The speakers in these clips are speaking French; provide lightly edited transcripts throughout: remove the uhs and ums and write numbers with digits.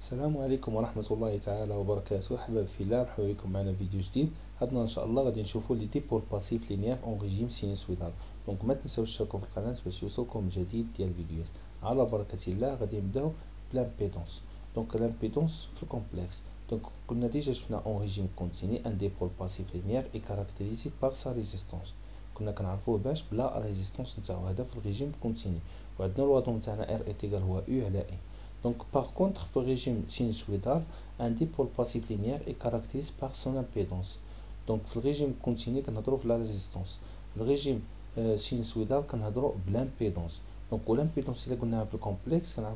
السلام عليكم ورحمة الله تعالى وبركاته. أحباب في الله، مرحبا بكم معنا فيديو جديد. هادنا إن شاء الله غادي نشوفو لي ديبول باسيف لينيير أون ريجيم سينوسويدال. دونك ما تنساوش تشتركوا في القناة باش يوصلكم جديد ديال الفيديوهات. على بركة الله غادي نبداو بلامبيدونس. دونك لامبيدونس في الكومبلكس. دونك كنا ديجا شفنا أون ريجيم كونتيني ان ديبول باسيف لينيير اي كاركتيريزي باغ سا ريزيستونس. كنا كنعرفوه باش بلا ريزيستونس نتاعو، هذا في الريجيم كونتيني. وعندنا الوضع نتاعنا ار ايتيغال هو يو على اي. Donc, par contre, le régime sinusoïdal, un dipôle passif linéaire est caractérisé par son impédance. Donc, le régime continu, on a la résistance. Le régime sinusoïdal, on a l'impédance. Donc, l'impédance, il est plus complexe, on a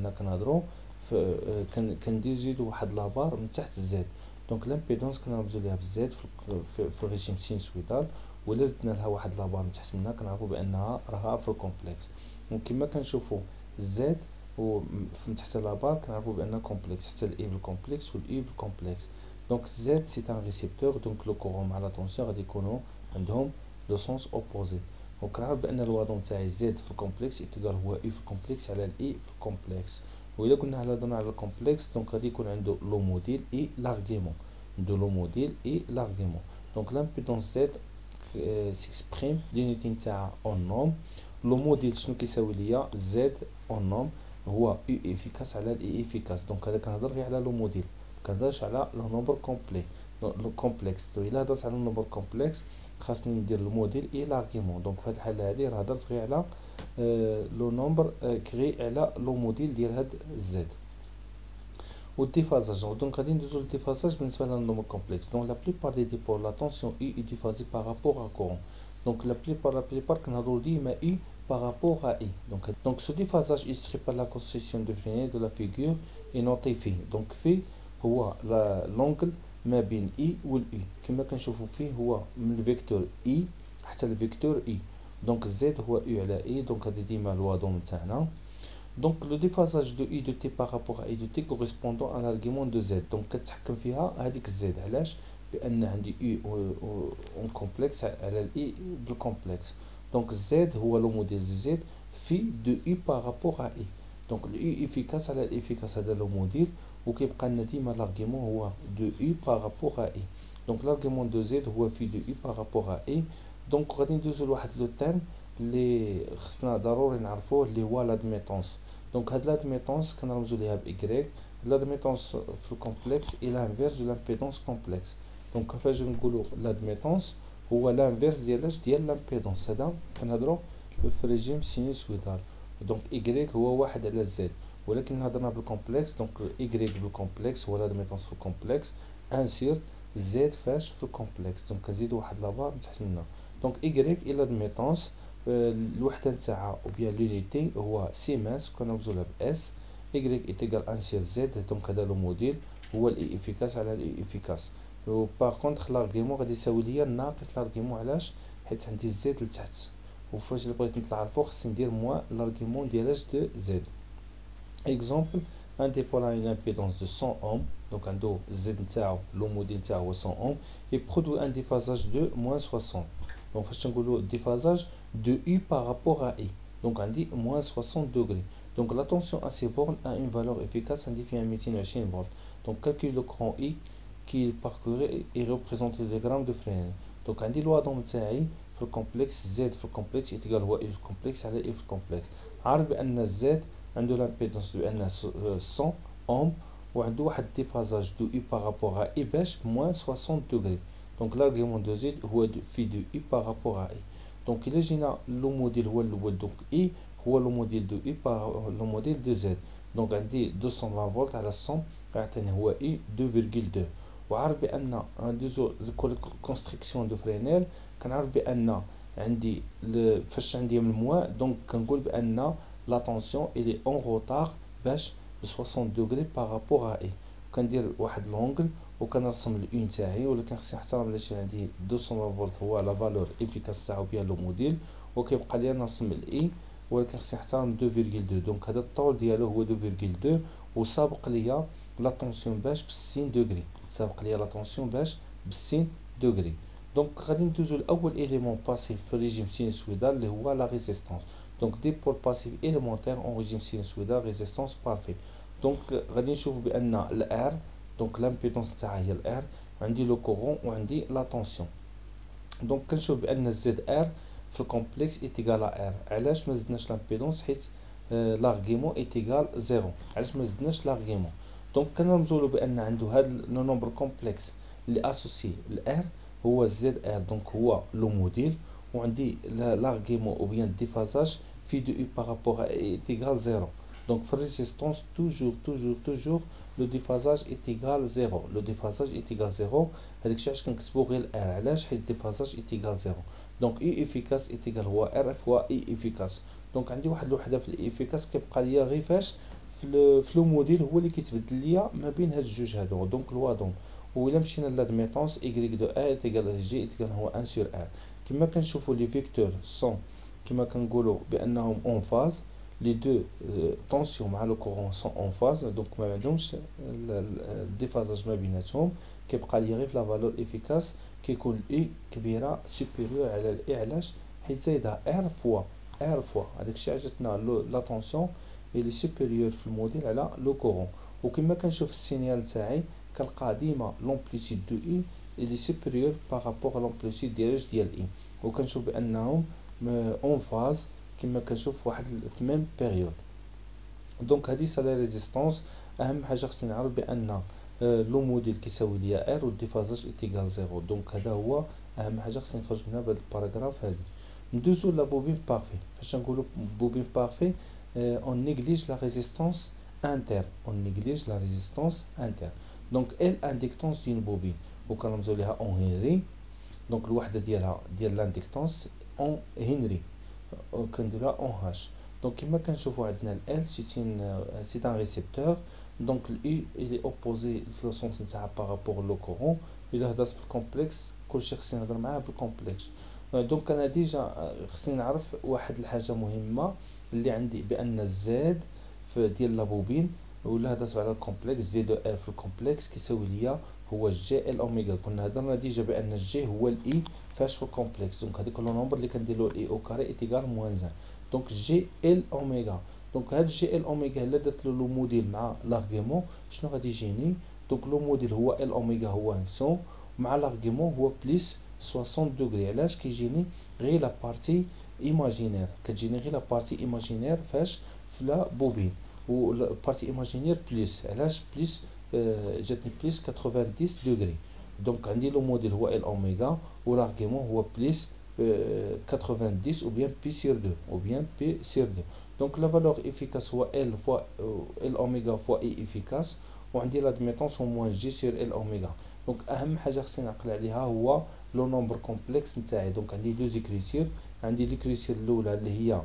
la barre Z. Donc, l'impédance, on a Z في الرégime sinusoïdal, ولا زدنا لها واحد لابار من تحت منها كنعرفوا بانها راها في الكومبلكس. دونك كما كنشوفوا زد ومن تحت لابار كنعرفوا بان كومبلكس، حتى الاي بالكومبلكس والاي بالكومبلكس. دونك زد سي ان ريسيبتور، دونك لو كورون مع لا طونسيون غادي يكونوا عندهم لو سونس اوبوزي. دونك كنعرف بان الوضع نتاعي زد في الكومبلكس ايتيغال هو اي في الكومبلكس على الاي في الكومبلكس. وإلا قلنا هضرنا على الكومبلكس دونك غادي يكون عنده لو موديل اي لارغيمون، عنده لو موديل اي لارغيمون. دونك لامبيدونس زد سيكسبريم لونيتي نتاعها اون نوم. لو موديل شنو كيساوي ليا؟ زد اون نوم هو يو افيكاس على الاي افيكاس. دونك هذا كنهضر غير على لو موديل، كنهضرش على لو نومبر كومبلي لو كومبلكس. الا هضرت على لو نومبر كومبلكس خاصني ندير الموديل اي لارغيمون. دونك في هذه الحاله هذه راه هضرت غير على لو نومبر كري على لو موديل ديال هاد زد. والديفازاج دونك غادي ندوزو للديفازاج بالنسبه للنومبر كومبلكس. دونك لا بليبار دي ديبول لا طونسيون اي اي ديفازي بارابور ا كورون. دونك لا بليبار كنهضرو ديما اي par rapport à I. Donc ce déphasage illustré par la construction de Fresnel de la figure est noté phi. Donc phi هو l'angle ما بين I و I. كما كنشوفوا فيه هو من الفيكتور I حتى الفيكتور I. دونك Z هو U على I. دونك هذه ديما الوضع نتاعنا. Donc le déphasage de I de T par rapport à I de T correspondant à l'argument de Z. donc كتحكم فيها هذيك Z. علاش؟ بأن عندي I اون كومبلكس على ال I بالكومبلكس. Donc Z هو لو موديل Z في دو U par rapport à I. donc le U efficace على الافيكاس هذا لو موديل، وكيبقى لنا ديما l'argument هو دو U par rapport à I. donc l'argument de Z هو في دو U par rapport à I. donc غادي ندوزو لواحد لو تيرم اللي خصنا ضروري نعرفوه اللي هو لادميتونس. دونك هاد لادميتونس كنرمزو ليها بإكريك. لادميتونس في الكومبلكس إي لانفيرس دو لامبيدونس كومبلكس. دونك كيفاش نقولو لادميتونس هو لانفيرس ديالاش ديال لامبيدونس. هذا كنهضرو في ريجيم سينوسويدال. دونك إكريك هو واحد على زد، ولكن هضرنا بالكومبلكس دونك إكريك بالكومبلكس هو لادميتونس في الكومبلكس ان سير زد فاش في الكومبلكس. دونك كنزيدو واحد لابار من تحت منها. دونك إكريك إي لادميتونس الوحده نتاعها او بيان لونيتي هو سيمنس كنرمزو لها باس. إكريك إيتيغال ان سير زد. دونك هذا لو موديل هو الاي افيكاس على الاي افيكاس. و باغ كونطخ لارغيمون غادي يساوي ليا ناقص لارغيمون. علاش؟ حيت عندي زد لتحت، وفاش بغيت نطلع الفوق خصني ندير موان لارغيمون ديالاش دو زد. اكزومبل ان ديبول ا اون امبيدونس دو 100 اوم. دونك عندو زد نتاعو لو موديل نتاعو هو 100 اوم اي برودوي ان ديفازاج دو موان 60. دونك فاش نقولو ديفازاج دو U par rapport à I. donc عندي moins 60 degrés. donc la tension à ces bornes a une valeur efficace indiquée à 220 volts. donc calcule le courant I qui parcourait et représente le diagramme de Fresnel. donc عندي الوضع نتاعي في الكومبلكس Z في الكومبلكس إيتيغال هو I في الكومبلكس على I في الكومبلكس. عارف بأن Z عنده لامبيدونس بأنها 100 اوم وعنده واحد ديفازاج دو U par rapport à I باش moins 60 degrés. donc l'argument de Z هو في دو U par rapport à I. donc إلا جينا لو موديل هو الأول دونك إي هو لو موديل دو إي بار لو موديل دو زد. دونك عندي 220 فولت على 100 غيعطيني هو إي 2.2. وعارف بأن ندوزو كونستركسيون دو فرينيل كنعرف بأن عندي فاش عندي من الموان دونك كنقول بأن لا طونسيون إلي أون روتار باش ب 60 دوغري بارابور ا إي. كندير واحد لونغل وكنرسم الاو نتاعي، ولكن خصني نحترم علاش عندي 220 فولت هو لا فالور افيكاس تاعو بيان لو موديل، وكيبقى لي نرسم الاي ولكن خصني نحترم 2.2. دونك هذا الطول ديالو هو 2.2 وسابق ليا لا طونسيون باش ب 60 دوغري. سابق ليا لا طونسيون باش ب 60 دوغري. دونك غادي ندوزو لاول اليمون باسيف في الريجيم سينوسويدال اللي هو لا ريزيستانس. دونك ديبول باسيف élémentaire en régime sinusoïdal résistance parfait. دونك غادي نشوف بان الار دونك لامبيدونس تاعها هي الار، وعندي لو كورون وعندي لا طونسيون. دونك كنشوف بان زد ار في الكومبلكس ايتيغال ا ار. علاش ما زدناش لامبيدونس؟ حيت لارغيمون ايتيغال زيرو. علاش ما زدناش لارغيمون؟ دونك كنرمزولو بان عنده هاد لو نومبر كومبلكس اللي اسوسي الار هو زد ار، دونك هو لو موديل، وعندي لارغيمون او بيان ديفازاج في دو اي بارابور ا ايتيغال زيرو. دونك في الريزيستونس توجور لو ديفازاج ايتيغال زيرو. لو ديفازاج ايتيغال زيرو، هذاك الشيء علاش كنكتبو غير الار. علاش؟ حيت ديفازاج ايتيغال زيرو. دونك اي افيكاس ايتيغال هو ار فوا اي افيكاس. دونك عندي واحد الوحده في الاي افيكاس كيبقى ليا غير فاش في لو موديل هو اللي كيتبدل ليا ما بين هاد الجوج هادو. دونك الوادون، وإلا مشينا لادميطونس ايكغيك دو ا ايتيغال جي ايتيغال هو ان سور ار. كما كنشوفو لي فيكتور سون كما كنقولو بانهم اون فاز، لي دو طونسيون مع لو كورون سون اون فاز، دونك ما عندهمش الديفازاج ما بيناتهم. كيبقى لي غير في لا فالور افيكاس كيكون اي كبيره سوبيريور على الاي. علاش؟ حيت زايده ار فوا هذاك الشيء عجبتنا لا طونسيون اللي سوبيريور في الموديل على لو كورون. وكما كنشوف السينيال تاعي كنلقى ديما لومبليتود دو اي اللي سوبيريور بارابور لومبليتود ديال اي، وكنشوف بانهم اون فاز كما كنشوف واحد في ميم بيريود. دونك هذه سا لا ريزيستونس. اهم حاجه خصني نعرف بان لو موديل كيساوي ليا ار والديفازاج ايتيغال زيرو. دونك هذا هو اهم حاجه خصني نخرج منها بهذا الباراغراف هذه. ندوزو لا بوبين بارفي. فاش نقولوا بوبين بارفي اون نيغليج لا ريزيستونس انتر، اون نيغليج لا ريزيستونس انتر. دونك ال اندكتونس ديال بوبين وكنرمزو ليها اون هنري. دونك الوحده ديالها ديال لاندكتونس اون هنري، كنديرها اون هاش. دونك كما كنشوفوا عندنا ال سي ان ريسيبتور. دونك الاي اللي اوبوزي في السونس نتاعها بارابور لو كورون. الا هضرت بالكومبلكس كلشي خصني نهضر معاه بالكومبلكس. دونك انا ديجا خصني نعرف واحد الحاجه مهمه اللي عندي، بان الزاد في ديال لابوبين ولا هضرت على الكومبلكس زي دو ال في الكومبلكس كيساوي ليا هو جي ال اوميغا. كنا هضرنا ديجا بان الجي هو الاي فاش في الكومبلكس. دونك هذيك لو نومبر اللي كنديرو الاي او كاري ايتيغال موان زان. دونك جي ال اوميغا. دونك هاد جي ال اوميغا الا درت له لو موديل مع لارغيمون شنو غادي يجيني؟ دونك لو موديل هو ال اوميغا هو 100 مع لارغيمون هو بليس 60 دوغري. علاش كيجيني غير لا بارتي ايماجينير؟ كتجيني غير لا بارتي ايماجينير فاش في لا بوبين، و بارتي ايماجينير بليس. علاش بليس؟ جاتني بليس 90 دوغري. دونك عندي لو موديل هو ال اوميغا ولارغيمون هو بليس 90 ou bien pi sur 2 ou bien p sur 2. Donc la valeur efficace soit L fois L oméga fois I efficace, وعندي l'admittance au moins G sur L oméga. Donc أهم حاجة خصني نعقل عليها هو لو نومبر كومبلكس نتاعي. دونك عندي دو زيكريتير. عندي ليكريتير الأولى اللي هي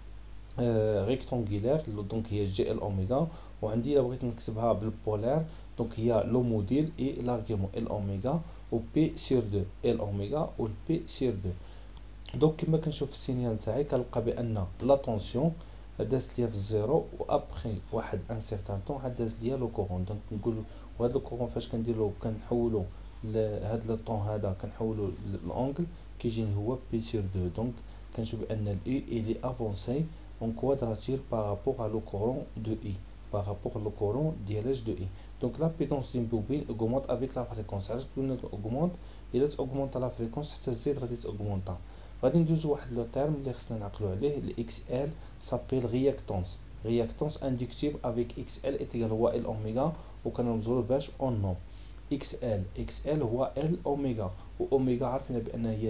ريكتونغولير دونك هي جي ال اوميغا، وعندي الا بغيت نكتبها بالبولار دونك هي لو موديل اي لارغيمون ال اوميغا و بي سور 2 ال اوميغا و بي سور 2. دونك كما كنشوف السينيال تاعي كنلقى بان لا طونسيون دازت ليا في الزيرو، و ابخي واحد ان سيغتان طون عاد داز ليا لو كورون. دونك نقول وهذا لو كورون فاش كنديرو كنحولو لهاد لو طون هذا كنحولو للانغل كيجيني هو بي سور 2. دونك كنشوف بان الاي الي افونسي en quadrature par rapport à le courant de I, par rapport au courant d'ILH de I. Donc l'impédance d'une bobine augmente avec la fréquence. Alors plus on augmente, il augmente la fréquence, c'est Z augmente. غادي ندوزو واحد لو تيرم اللي خصنا نعقلو عليه. ال XL s'appelle réactance. Réactance inductive avec XL est égal à L oméga وكنرمزولو باش اون نوم. XL هو L oméga و oméga عارفين بأنها هي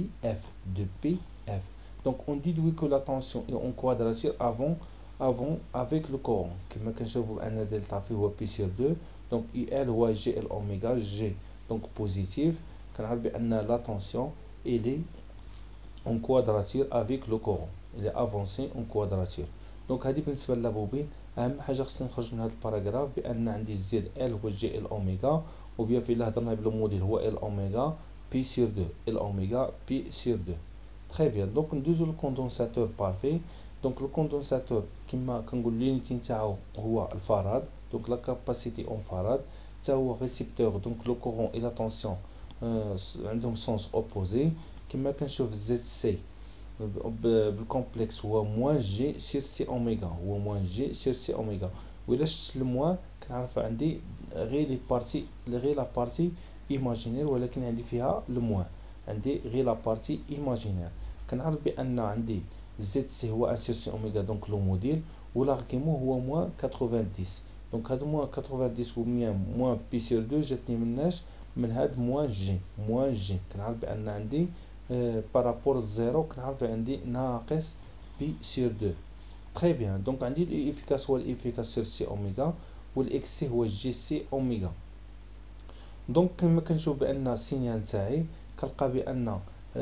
2pi f. Donc on déduit que la tension est en quadrature avant avec le courant. Comme كنشوفوا ان delta في هو pi sur 2. Donc IL هو GL oméga G donc positif. كنعرف بان la tension elle est en quadrature avec le courant. Elle est avancée en quadrature. Donc هذه بالنسبه للبوبين. اهم حاجه خصني نخرج من هذا الباراغراف بان عندي زد ال هو جي ال اوميغا، وبيان في الا هضرنا بلو موديل هو ال اوميغا بي سور 2 ال اوميغا بي سور 2. Très bien. Donc ندوزو الكوندونساتور بارفي. دونك الكوندونساتور كما كنقول لونيتي نتاعو هو الفراد. دونك لا كاباسيتي اون فراد حتى هو ريسيبتور. دونك لو كورون اي لا طونسيون عندهم سونس اوبوزي. كما كنشوف زد سي بالكومبلكس هو موان جي سير سي اوميغا، هو موان جي سير سي اوميغا. وإلا شفت الموان كنعرف عندي غير لي بارتي غير لا بارتي ايماجينير، ولكن عندي فيها الموان، عندي غير لا بارتي ايماجينير. كنعرف بان عندي زد سي هو ان سور سي اوميغا دونك لو موديل، والارغيومون هو موان 90. دونك هاد موان 90 و 100 موان بي سور 2 جاتني مناش من هاد موان جي. موان جي كنعرف بان عندي بارابور زيرو كنعرف عندي ناقص بي سور 2. تري بيان. دونك عندي الاي افيكاس هو الافيكاس سور سي اوميغا، والاكس سي هو جي سي اوميغا. دونك كما كنشوف بان السينيال تاعي كنلقى بان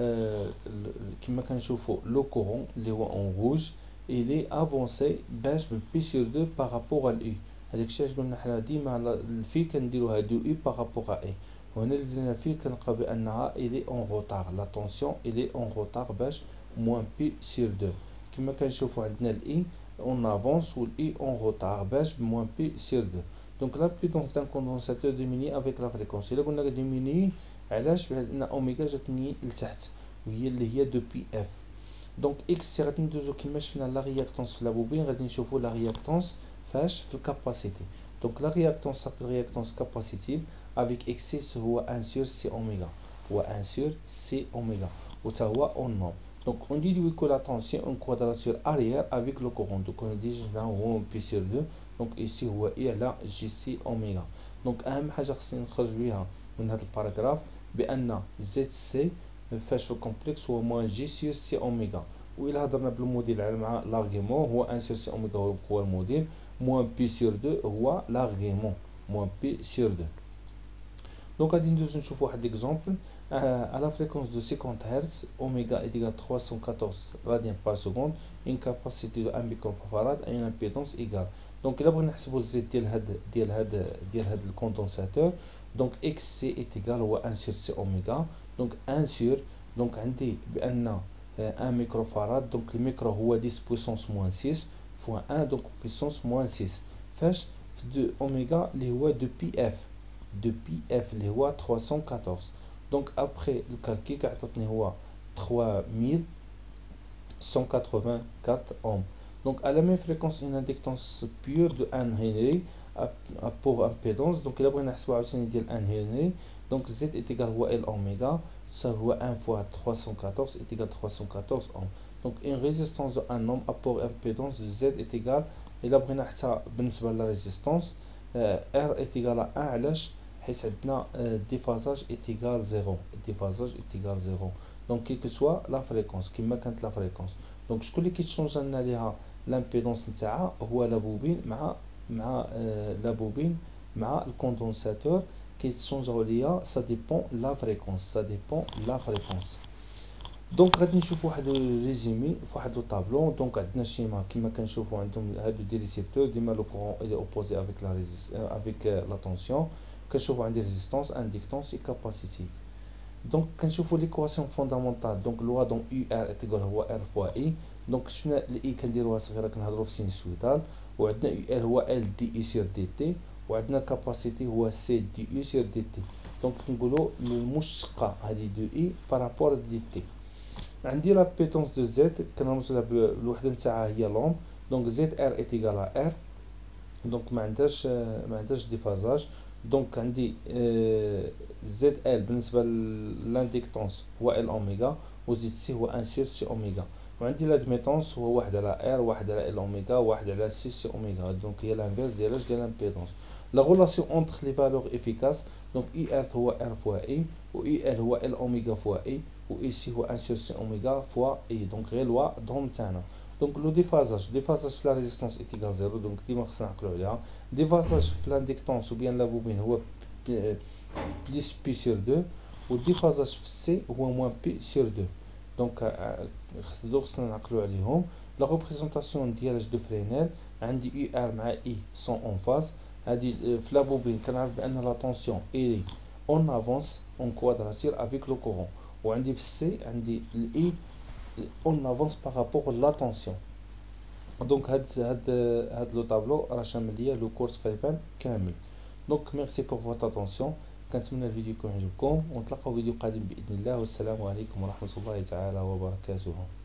كما كنشوفوا لو كورون اللي هو اون روج الي افونسي باش بي سور 2 بارابور ا الاي. هذاك الشيء علاش قلنا حنا ديما الفي كنديروها دو اي بارابور ا اي، وهنا اللي درنا فيه كنلقى بانها الي اون روتار، لا طونسيون الي اون روتار باش موان بي سور 2. كما كنشوفوا عندنا الاي اون افونس والاي اون روتار باش موان بي سور 2. دونك لا بيدونس دان كوندونساتور ديميني افيك لا فريكونس. الا قلنا ديميني علاش؟ بحيث ان اوميغا جاتني لتحت وهي اللي هي دو بي اف. دونك اكس سي غادي ندوزو كيما شفنا لا رياكتونس في لابوبين، غادي نشوفو لا رياكتونس فاش في الكاباسيتي. دونك لا رياكتونس سابيل رياكتونس كاباسيتيف افيك اكس سي هو 1 سور سي اوميغا، هو 1 سور سي اوميغا، و تا هو اون نورم. Donc on dit que la tension en quadrature arrière avec le courant. Donc on dit là هو بي سور 2. Donc ici هو اي على جي سي اوميغا. دونك اهم حاجه خصني نخرج بها من هذا الباراغراف بان زد سي فاش في الكومبلكس هو موان جي سور سي اوميغا. وإلا هضرنا بالموديل مع لارغيومون هو 1 سور سي اوميغا هو الموديل، موان بي سور 2 هو لارغيومون، موان بي سور 2. دونك غادي ندوزو نشوفو واحد ليكزومبل. à la fréquence de 50 Hz, oméga est égal à 314 radians par seconde, une capacité de 1 microfarad et une impédance égale. Donc là, on نحسبوا الزيت ديال هاد الكوندنساتور. donc xc est égal à 1 sur c oméga. donc 1 sur donc عندي بان 1 microfarad. donc le micro هو 10 puissance moins 6 fois 1 donc puissance moins 6 فاش في 2 oméga اللي هو 2 pf 2 pf اللي هو 314. Donc après le calcul كيعطيني هو 3184 ohms. Donc à la même fréquence une inductance pure de 1 Henry pour impédance. Donc là بغينا نحسبوا عاوتاني ديال 1 Henry. donc Z est égal à L oméga, ça هو 1 fois 314 est égal à 314 ohms. donc une résistance de 1 ohm apport impédance de Z est égal. إلا بغينا حتى بالنسبة لا ريزيستانس R est égal à 1 علاش؟ حيث عندنا déphasage est égal 0. déphasage est égal 0. donc quelle que soit la fréquence كما كانت لا فريكونس. donc شكون اللي كيتشونج لنا ليها لامبيدونس نتاعها هو لا بوبين لا بوبين مع الكوندونساتور كيتشونجاو ليا. ça dépend la fréquence, ça dépend la fréquence. دونك غادي نشوفوا واحد ريزومي في واحد لو طابلو. دونك عندنا شيما كما كنشوفوا عندهم هادو دي ريسيبتور ديما لو كورون الي اوبوزي افيك لا افيك لا طونسيون. كنشوفوا عندي ريزيستانس اندكتونس اي كاباسيتي. دونك كنشوفوا ليكواسيون فوندامونتال. دونك لوا دون يو ار تيكال هو ار فوا اي. دونك شفنا الاي كنديروها صغيره كنهضروا في سينوسويدال، وعندنا يو ار هو ال دي اي سور دي تي، وعندنا الكاباسيتي هو سي دي اي سور دي تي. دونك كنقولوا المشتقه هذه دو اي بارابور دي تي. عندي لا بيتونس دو زد كنرمزوا لها بالوحده نتاعها هي لوم. دونك زد ار تيكال ار. دونك ما عندهاش ديفازاج. دونك عندي زد ال بالنسبه للاندكتونس هو ال اوميغا، وزد سي هو 1 سور سي اوميغا، وعندي لادميتونس هو 1 على ار، 1 على ال اوميغا، 1 على سي سي اوميغا. دونك هي لانفيرس ديال الامبيدونس. لا غولاسيون اونتر لي فالور افيكاس. دونك اي ار هو ار فوا اي، و اي ال هو ال اوميغا فوا اي، و اي سي هو 1 سور سي اوميغا فوا اي. دونك غير لوا دوم تاعنا. دونك لو ديفازاج في لا ريزيستانس ايتيغال زيرو. دونك ديما خصنا نعقلو عليها. ديفازاج في لاندكتونس و بيان لا بوبين هو بليس بي سور 2، و ديفازاج في السي هو موان بي سور 2. دونك خصنا نعقلو عليهم. لا ريبريزونطاسيون ديال دو فرينيل عندي اي ار مع اي سون اون فاز. هادي في لا بوبين كنعرف بان لا طونسيون اي اون افونس اون كوادراتير افيك لو كورون، وعندي في السي عندي الاي اون افونس بارابور لا طونسيون. دونك هاد لو طابلو راه شامل ليا لو كورس تقريبا كامل. دونك ميرسي بور فوت اتونسيون. كنتمنى الفيديو يكون عجبكم، ونتلاقاو فيديو قادم باذن الله. والسلام عليكم ورحمه الله تعالى وبركاته.